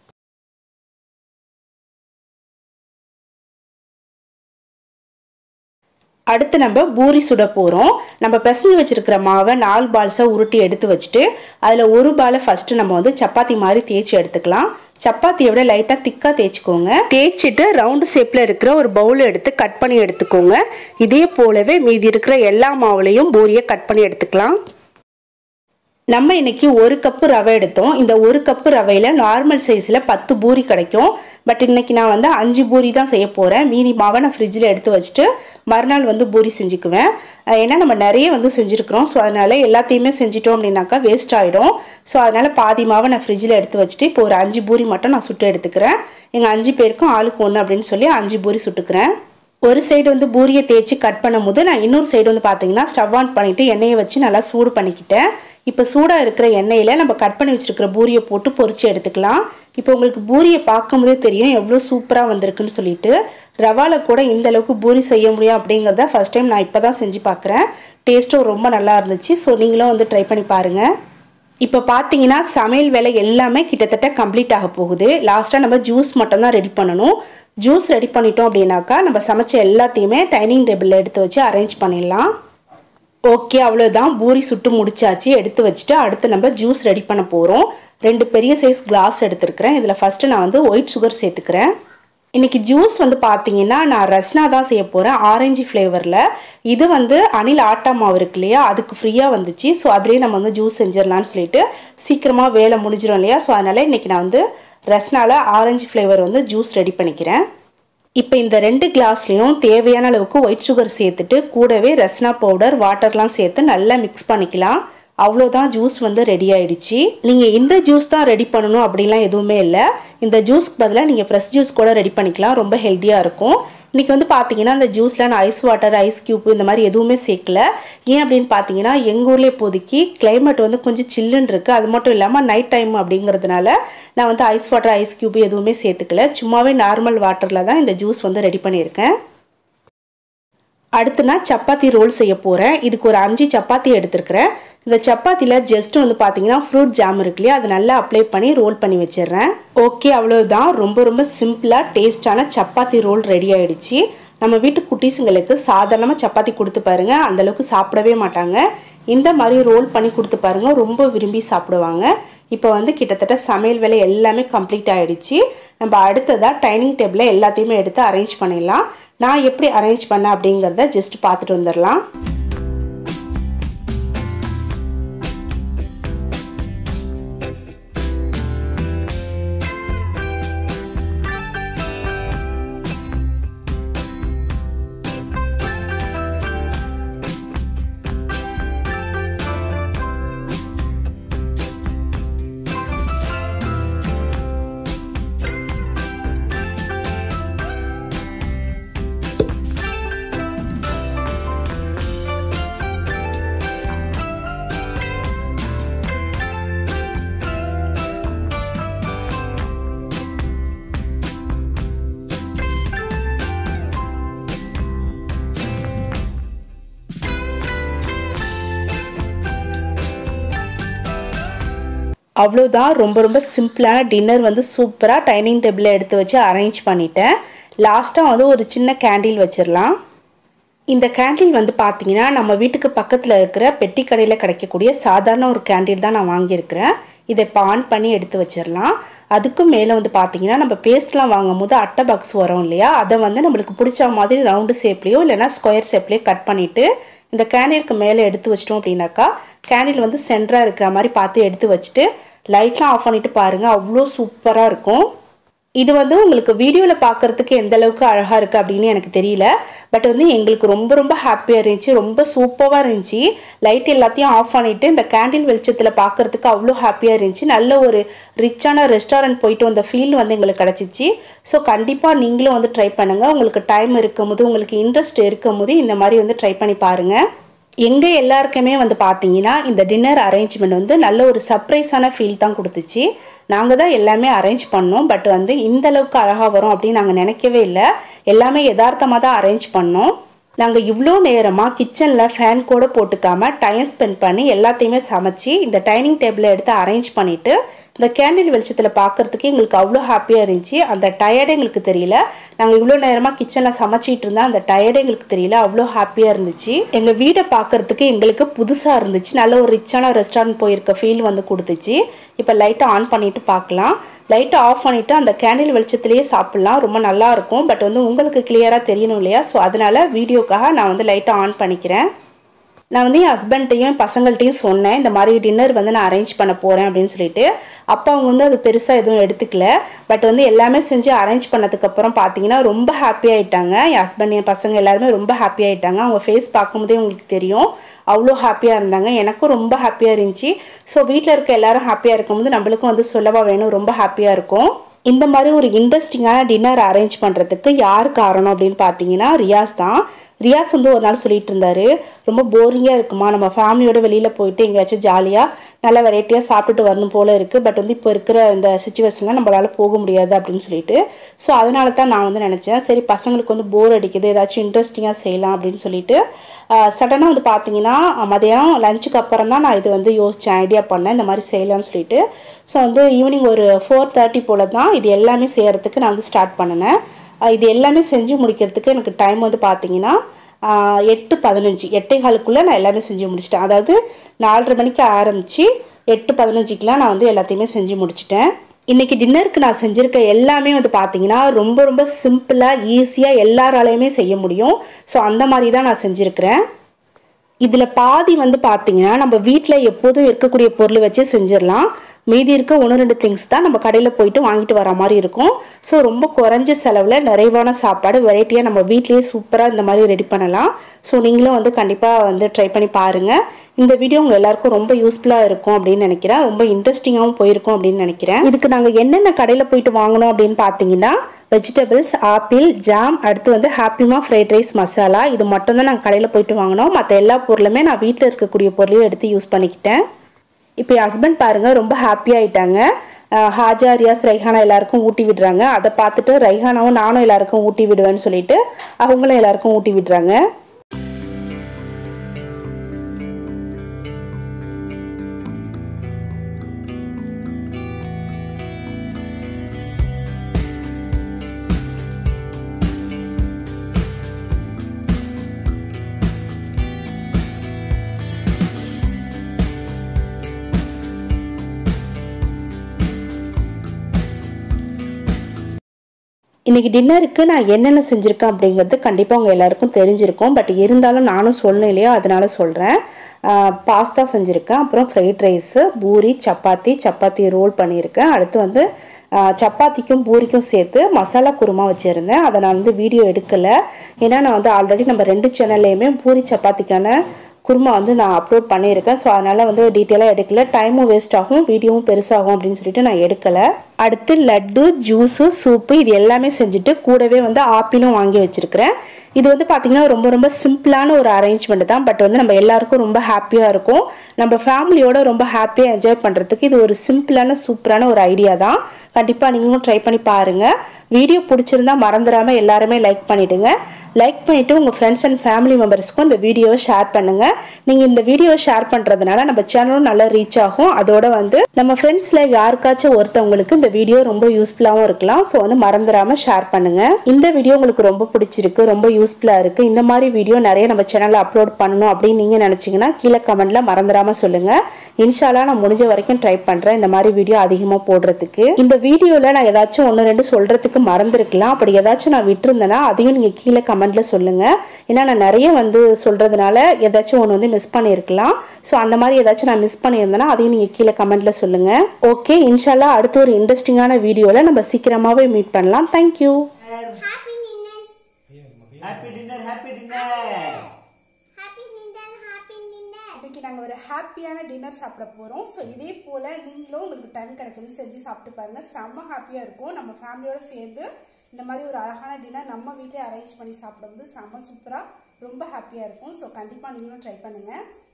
அடுத்து நம்ம பூரி சுட போகிறோம். நம்ம பிசைஞ்சு வச்சுருக்கிற மாவை நாலு பால்ஸாக உருட்டி எடுத்து வச்சுட்டு அதில் ஒரு பாலை ஃபஸ்ட்டு நம்ம வந்து சப்பாத்தி மாதிரி தேய்ச்சி எடுத்துக்கலாம். சப்பாத்தியை விட லைட்டாக திக்காக தேய்ச்சிக்கோங்க. தேய்ச்சிட்டு ரவுண்டு ஷேப்பில் இருக்கிற ஒரு பவுல் எடுத்து கட் பண்ணி எடுத்துக்கோங்க. இதே போலவே மீதி இருக்கிற எல்லா மாவுலையும் பூரியை கட் பண்ணி எடுத்துக்கலாம். நம்ம இன்னைக்கு ஒரு கப்பு ரவை எடுத்தோம். இந்த ஒரு கப்பு ரவையில் நார்மல் சைஸில் பத்து பூரி கிடைக்கும். பட் இன்னைக்கு நான் வந்து அஞ்சு பூரி தான் செய்ய போகிறேன். மீதி மாவை நான் ஃப்ரிட்ஜில் எடுத்து வச்சுட்டு மறுநாள் வந்து பூரி செஞ்சுக்குவேன். ஏன்னா நம்ம நிறைய வந்து செஞ்சுருக்கிறோம். ஸோ அதனால் எல்லாத்தையுமே செஞ்சிட்டோம் அப்படின்னாக்கா வேஸ்ட் ஆகிடும். ஸோ அதனால் பாதி மாவை நான் ஃப்ரிட்ஜில் எடுத்து வச்சுட்டு இப்போ ஒரு அஞ்சு பூரி மட்டும் நான் சுட்டு எடுத்துக்கிறேன். எங்கள் அஞ்சு பேருக்கும் ஆளுக்கு ஒன்று அப்படின்னு சொல்லி அஞ்சு பூரி சுட்டுக்கிறேன். ஒரு சைடு வந்து பூரியை தேய்ச்சி கட் பண்ணும் போது நான் இன்னொரு சைடு வந்து பார்த்தீங்கன்னா ஸ்டவ் ஆன் பண்ணிவிட்டு எண்ணெயை வச்சு நல்லா சூடு பண்ணிக்கிட்டேன். இப்போ சூடாக இருக்கிற எண்ணெயில் நம்ம கட் பண்ணி வச்சுருக்கிற பூரியை போட்டு பொரிச்சு எடுத்துக்கலாம். இப்போ உங்களுக்கு பூரியை பார்க்கும்போதே தெரியும் எவ்வளோ சூப்பராக வந்திருக்குன்னு சொல்லிட்டு. ரவாவில் கூட இந்த அளவுக்கு பூரி செய்ய முடியும் அப்படிங்கிறத ஃபஸ்ட் டைம் நான் இப்போ தான் செஞ்சு பார்க்குறேன். டேஸ்ட்டும் ரொம்ப நல்லா இருந்துச்சு. ஸோ நீங்களும் வந்து ட்ரை பண்ணி பாருங்கள். இப்போ பார்த்தீங்கன்னா சமையல் வேலை எல்லாமே கிட்டத்தட்ட கம்ப்ளீட் ஆக போகுது. லாஸ்ட்டாக நம்ம ஜூஸ் மட்டும் தான் ரெடி பண்ணணும். ஜூஸ் ரெடி பண்ணிட்டோம் அப்படின்னாக்கா நம்ம சமைச்ச எல்லாத்தையுமே டைனிங் டேபிளில் எடுத்து வச்சு அரேஞ்ச் பண்ணிடலாம். ஓகே, அவ்வளோதான். பூரி சுட்டு முடிச்சாச்சு. எடுத்து வச்சுட்டு அடுத்து நம்ம ஜூஸ் ரெடி பண்ண போகிறோம். ரெண்டு பெரிய சைஸ் கிளாஸ் எடுத்துருக்கிறேன். இதில் ஃபஸ்ட்டு நான் வந்து ஒயிட் சுகர் சேர்த்துக்கிறேன். இன்றைக்கி ஜூஸ் வந்து பார்த்தீங்கன்னா நான் ரஸ்னா தான் செய்ய போகிறேன், ஆரஞ்சு ஃப்ளேவரில். இது வந்து அணில் ஆட்டா மாவு இருக்கு இல்லையா, அதுக்கு ஃப்ரீயாக வந்துச்சு. ஸோ அதுலேயே நம்ம வந்து ஜூஸ் செஞ்சிடலான்னு சொல்லிட்டு சீக்கிரமாக வேலை முடிஞ்சிடும் இல்லையா. ஸோ அதனால் இன்றைக்கி நான் வந்து ரஸ்னாவில் ஆரஞ்சு ஃப்ளேவர் வந்து ஜூஸ் ரெடி பண்ணிக்கிறேன். இப்போ இந்த ரெண்டு கிளாஸ்லேயும் தேவையான அளவுக்கு ஒயிட் சுகர் சேர்த்துட்டு கூடவே ரஸ்னா பவுடர், வாட்டர்லாம் சேர்த்து நல்லா மிக்ஸ் பண்ணிக்கலாம். அவ்வளோதான், ஜூஸ் வந்து ரெடி ஆயிடுச்சு. நீங்கள் இந்த ஜூஸ் தான் ரெடி பண்ணணும் அப்படின்லாம் எதுவுமே இல்லை. இந்த ஜூஸ்க்கு பதிலாக நீங்கள் ஃப்ரெஷ் ஜூஸ் கூட ரெடி பண்ணிக்கலாம். ரொம்ப ஹெல்த்தியாக இருக்கும். இன்றைக்கி வந்து பார்த்தீங்கன்னா இந்த ஜூஸில் நான் ஐஸ் வாட்டர், ஐஸ் க்யூப் இந்த மாதிரி எதுவுமே சேர்க்கல. ஏன் அப்படின்னு பார்த்தீங்கன்னா எங்கள் ஊரில் இப்போதைக்கு கிளைமேட் வந்து கொஞ்சம் சில்லுன்னு இருக்குது. அது மட்டும் இல்லாமல் நைட் டைம் அப்படிங்கிறதுனால நான் வந்து ஐஸ் வாட்டர், ஐஸ் க்யூப் எதுவுமே சேர்த்துக்கல. சும்மாவே நார்மல் வாட்டரில் தான் இந்த ஜூஸ் வந்து ரெடி பண்ணியிருக்கேன். அடுத்து நான் சப்பாத்தி ரோல் செய்ய போகிறேன். இதுக்கு ஒரு அஞ்சு சப்பாத்தி எடுத்துருக்கிறேன். இந்த சப்பாத்தியில் ஜஸ்ட் வந்து பார்த்தீங்கன்னா ஃப்ரூட் ஜாம் இருக்கு இல்லையா, அது நல்லா அப்ளை பண்ணி ரோல் பண்ணி வச்சிடுறேன். ஓகே, அவ்வளோதான். ரொம்ப ரொம்ப சிம்பிளாக டேஸ்டான சப்பாத்தி ரோல் ரெடி ஆகிடுச்சு. நம்ம வீட்டு குட்டீஸுங்களுக்கு சாதாரணமாக சப்பாத்தி கொடுத்து பாருங்கள், அந்தளவுக்கு சாப்பிடவே மாட்டாங்க. இந்த மாதிரி ரோல் பண்ணி கொடுத்து பாருங்கள், ரொம்ப விரும்பி சாப்பிடுவாங்க. இப்போ வந்து கிட்டத்தட்ட சமையல் வேலை எல்லாமே கம்ப்ளீட் ஆகிடுச்சு. நம்ம அடுத்ததாக டைனிங் டேபிளில் எல்லாத்தையுமே எடுத்து அரேஞ்ச் பண்ணிடலாம். நான் எப்படி அரேஞ்ச் பண்ணேன் அப்படிங்கிறத ஜஸ்ட் பார்த்துட்டு வந்துடலாம். அவ்வளோதான், ரொம்ப ரொம்ப சிம்பிளான டின்னர் வந்து சூப்பராக டைனிங் டேபிளில் எடுத்து வச்சு அரேஞ்ச் பண்ணிட்டேன். லாஸ்ட்டாக வந்து ஒரு சின்ன கேண்டில் வச்சிடலாம். இந்த கேண்டில் வந்து பார்த்தீங்கன்னா நம்ம வீட்டுக்கு பக்கத்தில் இருக்கிற பெட்டி கடையில் கிடைக்கக்கூடிய சாதாரண ஒரு கேண்டில் தான் நான் வாங்கியிருக்கிறேன். இதை இப்போ ஆன் பண்ணி எடுத்து வச்சிடலாம். அதுக்கும் மேலே வந்து பார்த்தீங்கன்னா நம்ம பேஸ்ட்லாம் வாங்கும் போது அட்டை பாக்ஸ் வரும் இல்லையா, அதை வந்து நம்மளுக்கு பிடிச்ச மாதிரி ரவுண்டு ஷேப்லேயோ இல்லைனா ஸ்கொயர் ஷேப்லேயோ கட் பண்ணிவிட்டு இந்த கேண்டிலுக்கு மேலே எடுத்து வச்சிட்டோம் அப்படின்னாக்கா கேண்டில் வந்து சென்டராக இருக்கிற மாதிரி பார்த்து எடுத்து வச்சுட்டு லைட்லாம் ஆஃப் பண்ணிவிட்டு பாருங்கள், அவ்வளோ சூப்பராக இருக்கும். இது வந்து உங்களுக்கு வீடியோவில் பார்க்குறதுக்கு எந்த அளவுக்கு அழகாக இருக்குது அப்படின்னு எனக்கு தெரியல. பட் வந்து எங்களுக்கு ரொம்ப ரொம்ப ஹாப்பியாக இருந்துச்சு, ரொம்ப சூப்பராக இருந்துச்சு. லைட் எல்லாத்தையும் ஆஃப் பண்ணிவிட்டு இந்த கேண்டில் வெளிச்சத்தில் பார்க்குறதுக்கு அவ்வளோ ஹாப்பியாக இருந்துச்சு. நல்ல ஒரு ரிச்சான ரெஸ்டாரண்ட் போயிட்டு வந்த ஃபீல் வந்து எங்களுக்கு கிடச்சிச்சு. ஸோ கண்டிப்பாக நீங்களும் வந்து ட்ரை பண்ணுங்கள். உங்களுக்கு டைம் இருக்கும் போது, உங்களுக்கு இன்ட்ரெஸ்ட் இருக்கும் போது இந்த மாதிரி வந்து ட்ரை பண்ணி பாருங்கள். எங்கள் எல்லாருக்குமே வந்து பார்த்தீங்கன்னா இந்த டின்னர் அரேஞ்ச்மெண்ட் வந்து நல்ல ஒரு சர்ப்ரைஸான ஃபீல் தான் கொடுத்துச்சு. நாங்கள் தான் எல்லாமே அரேஞ்ச் பண்ணோம். பட் வந்து இந்த அளவுக்கு அழகாக வரும் அப்படின்னு நாங்கள் நினைக்கவே இல்லை. எல்லாமே யதார்த்தமாக தான் அரேஞ்ச் பண்ணோம். நாங்கள் இவ்வளோ நேரமாக கிச்சனில் ஃபேன் கூட போட்டுக்காமல் டைம் ஸ்பெண்ட் பண்ணி எல்லாத்தையுமே சமைச்சு இந்த டைனிங் டேபிளை எடுத்து அரேஞ்ச் பண்ணிவிட்டு இந்த கேண்டில் வெளிச்சத்தில் பார்க்குறதுக்கு எங்களுக்கு அவ்வளோ ஹாப்பியாக இருந்துச்சு. அந்த டயர்டே எங்களுக்கு தெரியல. நாங்கள் இவ்வளோ நேரமாக கிச்சனில் சமைச்சிட்டு இருந்தால் அந்த டயர்டே எங்களுக்கு தெரியல, அவ்வளோ ஹாப்பியாக இருந்துச்சு. எங்கள் வீடை பார்க்குறதுக்கு எங்களுக்கு புதுசாக இருந்துச்சு. நல்ல ஒரு ரிச்சான ரெஸ்டாரண்ட் போயிருக்க ஃபீல் வந்து கொடுத்துச்சு. இப்போ லைட்டை ஆன் பண்ணிவிட்டு பார்க்கலாம். லைட்டை ஆஃப் பண்ணிவிட்டு அந்த கேண்டில் வெளிச்சத்துலேயே சாப்பிட்லாம், ரொம்ப நல்லாயிருக்கும். பட் வந்து உங்களுக்கு கிளியராக தெரியணும் இல்லையா, ஸோ அதனால் வீடியோக்காக நான் வந்து லைட்டை ஆன் பண்ணிக்கிறேன். நான் வந்து என் ஹஸ்பண்ட்டையும் பசங்கள்ட்டையும் சொன்னேன், இந்த மாதிரி டின்னர் வந்து நான் அரேஞ்ச் பண்ண போகிறேன் அப்படின்னு சொல்லிட்டு. அப்போ அவங்க வந்து அது பெருசாக எதுவும் எடுத்துக்கல. பட் வந்து எல்லாமே செஞ்சு அரேஞ்ச் பண்ணதுக்கப்புறம் பார்த்தீங்கன்னா ரொம்ப ஹாப்பி ஆகிட்டாங்க. என் ஹஸ்பண்ட் என் பசங்க எல்லாருமே ரொம்ப ஹாப்பி ஆகிட்டாங்க. அவங்க ஃபேஸ் பார்க்கும்போதே உங்களுக்கு தெரியும், அவ்வளோ ஹாப்பியாக இருந்தாங்க. எனக்கும் ரொம்ப ஹாப்பியாக இருந்துச்சு. ஸோ வீட்டில் இருக்க எல்லாரும் ஹாப்பியாக இருக்கும்போது நம்மளுக்கும் வந்து சொல்லவா வேணும், ரொம்ப ஹாப்பியாக இருக்கும். இந்த மாதிரி ஒரு இன்ட்ரெஸ்டிங்கான டின்னர் அரேஞ்ச் பண்ணுறதுக்கு யார் காரணம் அப்படின்னு பார்த்தீங்கன்னா ரியாஸ் தான். ரியாஸ் வந்து ஒரு நாள் சொல்லிட்டு இருந்தாரு, ரொம்ப போரிங்காக இருக்குமா, நம்ம ஃபேமிலியோட வெளியில் போயிட்டு எங்கேயாச்சும் ஜாலியாக நல்ல வெரைட்டியாக சாப்பிட்டுட்டு வரணும் போல் இருக்குது. பட் வந்து இப்போ இருக்கிற இந்த சுச்சுவேஷனில் நம்மளால் போக முடியாது அப்படின்னு சொல்லிட்டு. ஸோ அதனால தான் நான் வந்து நினச்சேன், சரி பசங்களுக்கு வந்து போர் அடிக்குது, ஏதாச்சும் இன்ட்ரெஸ்டிங்காக செய்யலாம் அப்படின்னு சொல்லிட்டு சடனாக வந்து பார்த்தீங்கன்னா மதியானம் லஞ்சுக்கு அப்புறம் தான் நான் இது வந்து யோசித்தேன், ஐடியா பண்ணேன் இந்த மாதிரி செய்யலாம்னு சொல்லிட்டு. ஸோ வந்து ஈவினிங் ஒரு ஃபோர் தேர்ட்டி போல் தான் இது எல்லாமே செய்கிறதுக்கு நான் வந்து ஸ்டார்ட் பண்ணினேன். இது எல்லாமே செஞ்சு முடிக்கிறதுக்கு எனக்கு டைம் வந்து பார்த்தீங்கன்னா எட்டு பதினஞ்சு எட்டே காலுக்குள்ளே நான் எல்லாமே செஞ்சு முடிச்சிட்டேன். அதாவது நாலரை மணிக்கு ஆரம்பித்து எட்டு பதினஞ்சுக்கெலாம் நான் வந்து எல்லாத்தையுமே செஞ்சு முடிச்சிட்டேன். இன்றைக்கி டின்னருக்கு நான் செஞ்சுருக்க எல்லாமே வந்து பார்த்தீங்கன்னா ரொம்ப ரொம்ப சிம்பிளாக ஈஸியாக எல்லாராலையுமே செய்ய முடியும். ஸோ அந்த மாதிரி தான் நான் செஞ்சுருக்கிறேன். இதில் பாதி வந்து பார்த்தீங்கன்னா நம்ம வீட்டில் எப்போதும் இருக்கக்கூடிய பொருள் வச்சு செஞ்சிடலாம். மீதி இருக்க ஒன்று ரெண்டு திங்ஸ் தான் நம்ம கடையில் போயிட்டு வாங்கிட்டு வர மாதிரி இருக்கும். ஸோ ரொம்ப குறைஞ்ச செலவில் நிறைவான சாப்பாடு வெரைட்டியாக நம்ம வீட்லேயே சூப்பராக இந்த மாதிரி ரெடி பண்ணலாம். ஸோ நீங்களும் வந்து கண்டிப்பாக வந்து ட்ரை பண்ணி பாருங்கள். இந்த வீடியோ உங்கள் எல்லாருக்கும் ரொம்ப யூஸ்ஃபுல்லாக இருக்கும் அப்படின்னு நினைக்கிறேன். ரொம்ப இன்ட்ரெஸ்டிங்காகவும் போயிருக்கும் அப்படின்னு நினைக்கிறேன். இதுக்கு நாங்கள் என்னென்ன கடையில் போயிட்டு வாங்கணும் அப்படின்னு பார்த்தீங்கன்னா வெஜிடபிள்ஸ், ஆப்பிள், ஜாம், அடுத்து வந்து ஹாப்பிமா ஃப்ரைட் ரைஸ் மசாலா, இது மட்டும் தான் நாங்கள் கடையில் போயிட்டு வாங்கினோம். மற்ற எல்லா பொருளுமே நான் வீட்டில் இருக்கக்கூடிய பொருளையும் எடுத்து யூஸ் பண்ணிக்கிட்டேன். இப்போ என் ஹஸ்பண்ட் பாருங்கள் ரொம்ப ஹாப்பி ஆகிட்டாங்க. ஹாஜா, ரியாஸ், ரைஹானா எல்லாருக்கும் ஊட்டி விடுறாங்க. அதை பார்த்துட்டு ரைஹானாவும் நானும் எல்லாருக்கும் ஊட்டி விடுவேன்னு சொல்லிட்டு அவங்களும் எல்லாருக்கும் ஊட்டி விடுறாங்க. இன்றைக்கி டின்னருக்கு நான் என்னென்ன செஞ்சுருக்கேன் அப்படிங்கிறது கண்டிப்பாக உங்கள் எல்லாருக்கும் தெரிஞ்சிருக்கும். பட் இருந்தாலும் நானும் சொல்லணும் இல்லையா, அதனால சொல்கிறேன். பாஸ்தா செஞ்சுருக்கேன், அப்புறம் fried rice, puri, chapati, chapati roll பண்ணியிருக்கேன். அடுத்து வந்து சப்பாத்திக்கும் பூரிக்கும் சேர்த்து மசாலா குருமா வச்சுருந்தேன். அதை நான் வந்து வீடியோ எடுக்கலை, ஏன்னா நான் வந்து ஆல்ரெடி நம்ம ரெண்டு சேனல்லையுமே பூரி சப்பாத்திக்கான குருமா வந்து நான் அப்லோட் பண்ணியிருக்கேன். ஸோ அதனால் வந்து டீட்டெயிலாக எடுக்கல, டைமும் வேஸ்ட் ஆகும், வீடியோவும் பெருசாகும் அப்படின்னு சொல்லிட்டு நான் எடுக்கலை. அடுத்து லட்டு, ஜூஸு, சூப்பு இது எல்லாமே செஞ்சுட்டு கூடவே வந்து ஆப்பிளும் வாங்கி வச்சிருக்கிறேன். இது வந்து பார்த்தீங்கன்னா ரொம்ப ரொம்ப சிம்பிளான ஒரு அரேஞ்ச்மெண்ட் தான். பட் வந்து நம்ம எல்லாருக்கும் ரொம்ப ஹாப்பியாக இருக்கும். நம்ம ஃபேமிலியோட ரொம்ப ஹாப்பியாக என்ஜாய் பண்ணுறதுக்கு இது ஒரு சிம்பிளான சூப்பரான ஒரு ஐடியா தான். கண்டிப்பாக நீங்களும் ட்ரை பண்ணி பாருங்கள். வீடியோ பிடிச்சிருந்தா மறந்துடாமல் எல்லாருமே லைக் பண்ணிவிடுங்க. லைக் பண்ணிவிட்டு உங்கள் ஃப்ரெண்ட்ஸ் அண்ட் ஃபேமிலி மெம்பர்ஸ்க்கும் இந்த வீடியோவை ஷேர் பண்ணுங்கள். நீங்கள் இந்த வீடியோவை ஷேர் பண்ணுறதுனால நம்ம சேனலும் நல்லா ரீச் ஆகும். அதோட வந்து நம்ம ஃப்ரெண்ட்ஸில் யாருக்காச்சும் ஒருத்தவங்களுக்கு இந்த வீடியோ ரொம்ப யூஸ்ஃபுல்லாகவும் இருக்கலாம். ஸோ வந்து மறந்துடாமல் ஷேர் பண்ணுங்கள். இந்த வீடியோ உங்களுக்கு ரொம்ப பிடிச்சிருக்கு, ரொம்ப யூஸ்ஃபுல்லாக இருக்குது, இந்த மாதிரி வீடியோ நிறைய நம்ம சேனலில் அப்லோட் பண்ணணும் அப்படின்னு நீங்கள் நினச்சிங்கன்னா கீழே கமெண்ட்டில் மறந்துடாமல் சொல்லுங்கள். இன்ஷால்லா நான் முடிஞ்ச வரைக்கும் ட்ரை பண்ணுறேன் இந்த மாதிரி வீடியோ அதிகமாக போடுறதுக்கு. இந்த வீடியோவில் நான் ஏதாச்சும் ஒன்று ரெண்டு சொல்கிறதுக்கு மறந்துருக்கலாம். அப்படி ஏதாச்சும் நான் விட்டுருந்தேன்னா அதையும் நீங்கள் கீழே கமெண்ட்டில் சொல்லுங்கள். ஏன்னா நான் நிறைய வந்து சொல்கிறதுனால ஏதாச்சும் ஒன்று வந்து மிஸ் பண்ணியிருக்கலாம். ஸோ அந்த மாதிரி ஏதாச்சும் நான் மிஸ் பண்ணியிருந்தேன்னா அதையும் நீங்கள் கீழே கமெண்ட்டில் சொல்லுங்கள். ஓகே, இன்ஷால்லா அடுத்த ஒரு இன்ட்ரெஸ்டிங்கான வீடியோவில் நம்ம சீக்கிரமாகவே மீட் பண்ணலாம். Thank you. Happy dinner, happy dinner. Happy dinner, happy dinner. இன்னைக்கு நாங்கள் ஒரு ஹாப்பியான டின்னர் சாப்பிட போகிறோம். ஸோ இதே போல் நீங்களும் உங்களுக்கு டைம் கிடைக்கும் செஞ்சு சாப்பிட்டு பாருங்கள். செம்ம ஹாப்பியாக இருக்கும். நம்ம ஃபேமிலியோடு சேர்ந்து இந்த மாதிரி ஒரு அழகான டின்னர் நம்ம வீட்டிலே அரேஞ்ச் பண்ணி சாப்பிடும்போது செம்ம சூப்பராக ரொம்ப ஹாப்பியாக இருக்கும். ஸோ கண்டிப்பாக நீங்களும் ட்ரை பண்ணுங்கள்.